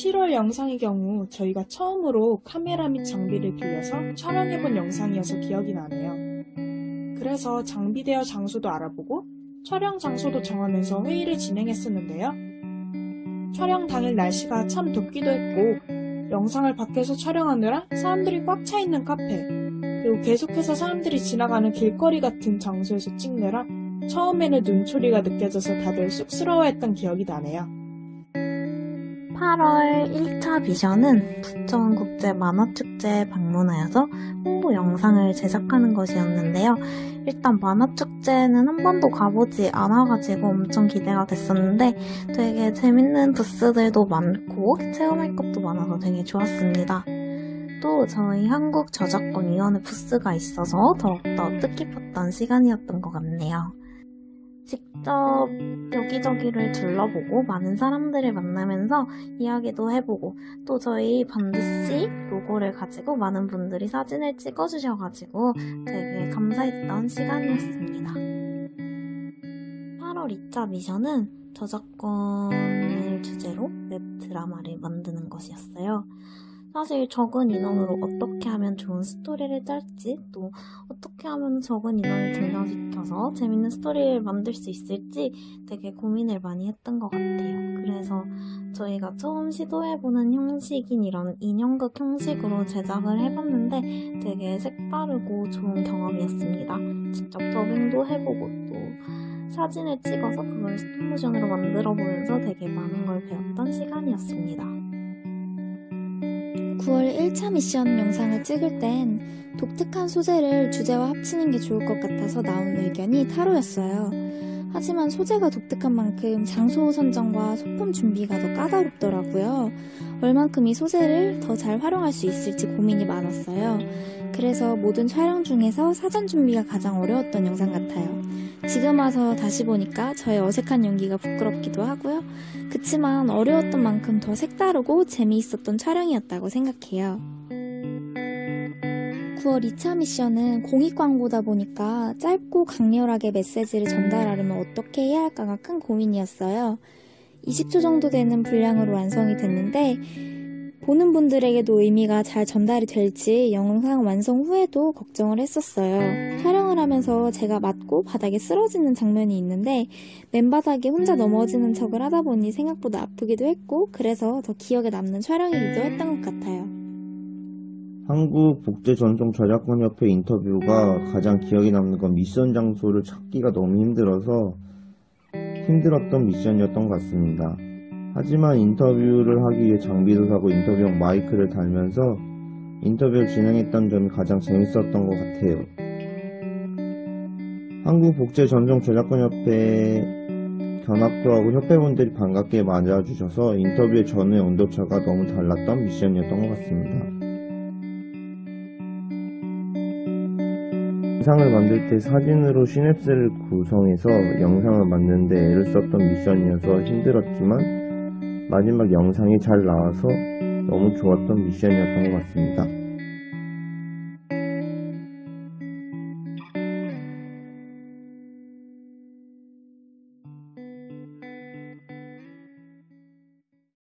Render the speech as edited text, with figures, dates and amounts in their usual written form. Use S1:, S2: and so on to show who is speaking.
S1: 7월 영상의 경우 저희가 처음으로 카메라 및 장비를 빌려서 촬영해본 영상이어서 기억이 나네요. 그래서 장비 대여 장소도 알아보고 촬영 장소도 정하면서 회의를 진행했었는데요. 촬영 당일 날씨가 참 덥기도 했고 영상을 밖에서 촬영하느라 사람들이 꽉 차 있는 카페, 그리고 계속해서 사람들이 지나가는 길거리 같은 장소에서 찍느라 처음에는 눈초리가 느껴져서 다들 쑥스러워했던 기억이 나네요.
S2: 8월 1차 미션은 부천국제 만화축제에 방문하여서 홍보 영상을 제작하는 것이었는데요. 일단 만화축제는 한 번도 가보지 않아가지고 엄청 기대가 됐었는데 되게 재밌는 부스들도 많고 체험할 것도 많아서 되게 좋았습니다. 또 저희 한국저작권위원회 부스가 있어서 더욱더 뜻깊었던 시간이었던 것 같네요. 직접 여기저기를 둘러보고 많은 사람들을 만나면서 이야기도 해보고 또 저희 반드시 로고를 가지고 많은 분들이 사진을 찍어주셔가지고 되게 감사했던 시간이었습니다. 8월 2차 미션은 저작권을 주제로 웹드라마를 만드는 것이었어요. 사실 적은 인원으로 어떻게 하면 좋은 스토리를 짤지, 또 어떻게 하면 적은 인원을 등장시켜서 재밌는 스토리를 만들 수 있을지 되게 고민을 많이 했던 것 같아요. 그래서 저희가 처음 시도해보는 형식인 이런 인형극 형식으로 제작을 해봤는데 되게 색다르고 좋은 경험이었습니다. 직접 더빙도 해보고 또 사진을 찍어서 그걸 스톱모션으로 만들어보면서 되게 많은 걸 배웠던 시간이었습니다.
S3: 9월 1차 미션 영상을 찍을 땐 독특한 소재를 주제와 합치는 게 좋을 것 같아서 나온 의견이 타로였어요. 하지만 소재가 독특한 만큼 장소 선정과 소품 준비가 더 까다롭더라고요. 얼만큼 이 소재를 더 잘 활용할 수 있을지 고민이 많았어요. 그래서 모든 촬영 중에서 사전 준비가 가장 어려웠던 영상 같아요. 지금 와서 다시 보니까 저의 어색한 연기가 부끄럽기도 하고요. 그치만 어려웠던 만큼 더 색다르고 재미있었던 촬영이었다고 생각해요. 9월 2차 미션은 공익 광고다 보니까 짧고 강렬하게 메시지를 전달하려면 어떻게 해야 할까가 큰 고민이었어요. 20초 정도 되는 분량으로 완성이 됐는데 보는 분들에게도 의미가 잘 전달이 될지 영상 완성 후에도 걱정을 했었어요. 촬영을 하면서 제가 맞고 바닥에 쓰러지는 장면이 있는데 맨바닥에 혼자 넘어지는 척을 하다 보니 생각보다 아프기도 했고 그래서 더 기억에 남는 촬영이기도 했던 것 같아요.
S4: 한국복제전통저작권협회 인터뷰가 가장 기억에 남는 건 미션 장소를 찾기가 너무 힘들었던 미션이었던 것 같습니다. 하지만 인터뷰를 하기 위해 장비도 사고 인터뷰용 마이크를 달면서 인터뷰를 진행했던 점이 가장 재밌었던 것 같아요. 한국복제전통저작권협회 견학도 하고 협회분들이 반갑게 맞아주셔서 인터뷰의 전후의 온도차가 너무 달랐던 미션이었던 것 같습니다. 영상을 만들 때 사진으로 시냅스를 구성해서 영상을 만드는데 애를 썼던 미션이어서 힘들었지만 마지막 영상이 잘 나와서 너무 좋았던 미션이었던 것 같습니다.